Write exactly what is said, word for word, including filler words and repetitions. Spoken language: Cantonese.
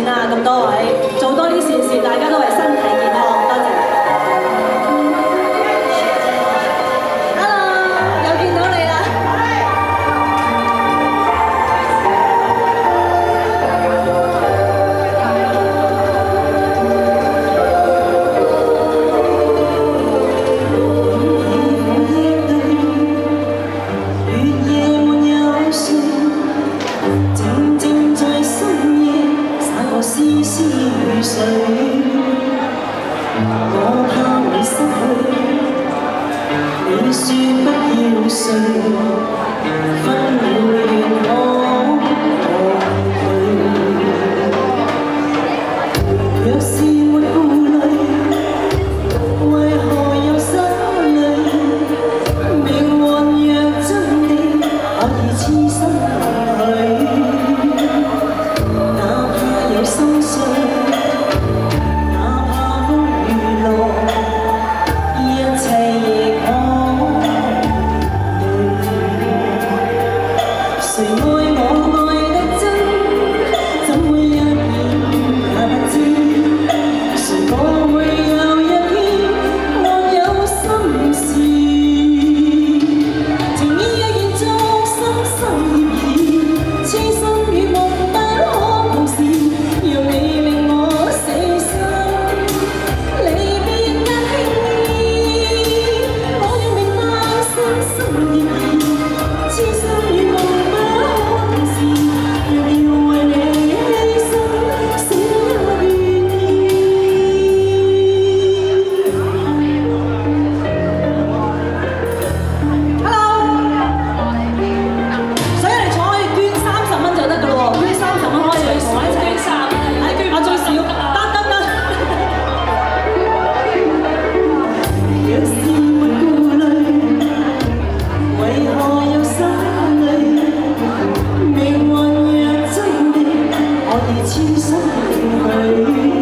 錢啊！咁多位做多啲善事，大家都係身體健康，多謝。Hello， 又見到你啦！絲絲雨水，我怕你失去，你說不要睡，分了願我過去。若是沒顧慮，為何又失淚？命運若真的可以痴心去。心碎，哪怕風雨落，一切亦可對。誰愛我愛得真，怎會一點也不知？誰講會有一天我有心事？情意若然作深深葉兒，痴心與夢不可同時。讓你令我死心，離別更輕易。我要明白深深意義，痴心與夢不可同時。若要為你犧牲，死也願意。Hello， 所以你坐可以捐三十蚊就得㗎咯喎，捐三十蚊可以同我一齊。我最少，得得得。若是沒顧慮，為何又失淚？命運若真的可以痴心去。